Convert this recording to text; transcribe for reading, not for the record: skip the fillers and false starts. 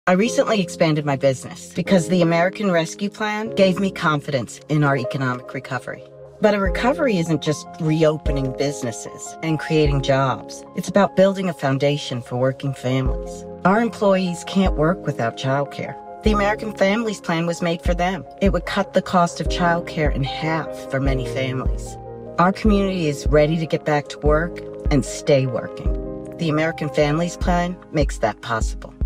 I recently expanded my business because the American Rescue Plan gave me confidence in our economic recovery. But a recovery isn't just reopening businesses and creating jobs. It's about building a foundation for working families. Our employees can't work without childcare. The American Families Plan was made for them. It would cut the cost of childcare in half for many families. Our community is ready to get back to work and stay working. The American Families Plan makes that possible.